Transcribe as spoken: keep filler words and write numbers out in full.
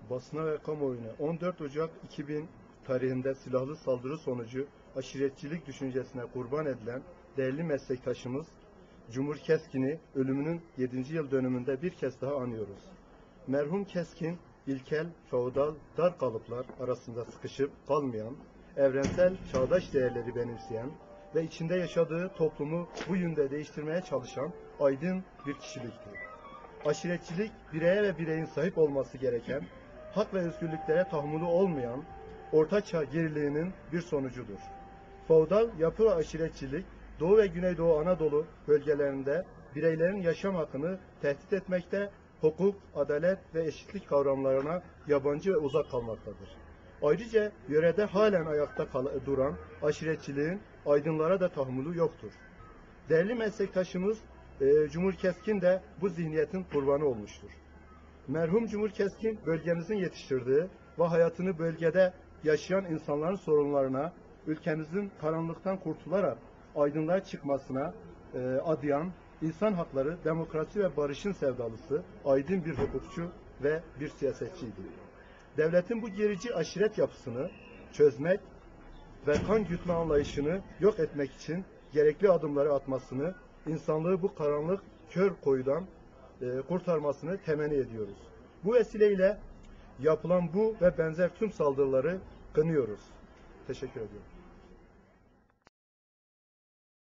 Basına ve kamuoyuna on dört Ocak iki bin tarihinde silahlı saldırı sonucu aşiretçilik düşüncesine kurban edilen değerli meslektaşımız Cumhur Keskin'i ölümünün yedinci yıl dönümünde bir kez daha anıyoruz. Merhum Keskin, ilkel, feodal, dar kalıplar arasında sıkışıp kalmayan, evrensel, çağdaş değerleri benimseyen ve içinde yaşadığı toplumu bu yönde değiştirmeye çalışan aydın bir kişilikti. Aşiretçilik, bireye ve bireyin sahip olması gereken, hak ve özgürlüklere tahammülü olmayan, ortaçağ geriliğinin bir sonucudur. Feodal yapı ve aşiretçilik, Doğu ve Güneydoğu Anadolu bölgelerinde bireylerin yaşam hakkını tehdit etmekte, hukuk, adalet ve eşitlik kavramlarına yabancı ve uzak kalmaktadır. Ayrıca yörede halen ayakta duran aşiretçiliğin aydınlara da tahammülü yoktur. Değerli meslektaşımız e, Cumhur Keskin de bu zihniyetin kurbanı olmuştur. Merhum Cumhur Keskin, bölgemizin yetiştirdiği ve hayatını bölgede yaşayan insanların sorunlarına, ülkemizin karanlıktan kurtularak aydınlığa çıkmasına e, adayan, insan hakları, demokrasi ve barışın sevdalısı, aydın bir hukukçu ve bir siyasetçiydi. Devletin bu gerici aşiret yapısını çözmek ve kan gütme anlayışını yok etmek için gerekli adımları atmasını, insanlığı bu karanlık kör koyudan e, kurtarmasını temenni ediyoruz. Bu vesileyle yapılan bu ve benzer tüm saldırıları kınıyoruz. Teşekkür ediyorum.